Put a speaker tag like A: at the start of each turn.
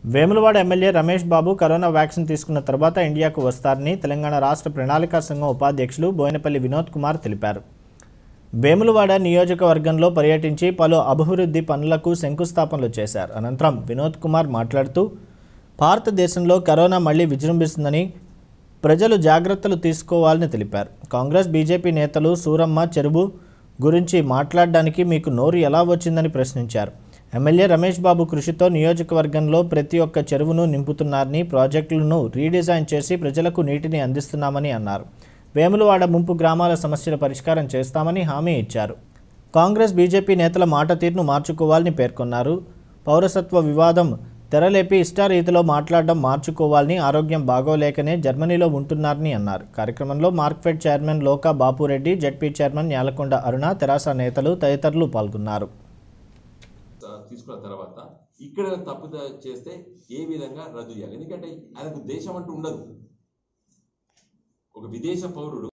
A: Vemulawada MLA Ramesh Babu corona vaccine తీసుకున్న తర్వాత ఇండియాకు వస్తారని తెలంగాణ రాష్ట్ర ప్రణాళికా సంఘం ఉపాధ్యక్షులు బోయినపల్లి వినోద్ కుమార్ తెలిపారు. వేములవాడ నియోజకవర్గంలో పర్యటించి పలు అభివృద్ధి పనులకు శంకుస్థాపనలు చేశారు. అనంతరం వినోద్ కుమార్ మాట్లాడుతూ భారతదేశంలో కరోనా మళ్లీ విజృంభిస్తుందని ప్రజలు జాగ్రత్తలు తీసుకోవాలని తెలిపారు. కాంగ్రెస్ బీజేపీ నేతలు సూరమ్మ చెరువు గురించి మాట్లాడడానికి మీకు నోరు ఎలా వచ్చిందని ప్రశ్నించారు. ఎమ్మెల్యే రమేష్ బాబు కృషితో నియోజకవర్గంలో ప్రతి ఒక్క చెరువును నింపుతున్నారని, ప్రాజెక్టులను రీడిజైన్ చేసి ప్రజలకు నీటిని అందిస్తున్నామని అన్నారు. వేములవాడ ముంపు గ్రామాల సమస్యల పరిష్కారం చేస్తామని హామీ ఇచ్చారు. కాంగ్రెస్ బీజేపీ నేతల మాట తీరును మార్చుకోవాలని పేర్కొన్నారు. పౌరసత్వ వివాదం తెరలేపి ఇష్టారీతిలో మాట్లాడడం మార్చుకోవాలని, ఆరోగ్యం బాగోలేకనే జర్మనీలో ఉంటున్నారని అన్నారు. కార్యక్రమంలో Markfed chairman Loka Bapureddy, ZP chairman Nyalakonda Aruna, తెరాస నేతలు తదితరులు పాల్గొన్నారు.
B: తీసుకున్న తర్వాత ఇక్కడ తప్పు చేస్తే ఏ విధంగా రద్దు చేయాలి? ఎందుకంటే ఆయనకు దేశం అంటూ ఉండదు. ఒక విదేశ పౌరుడు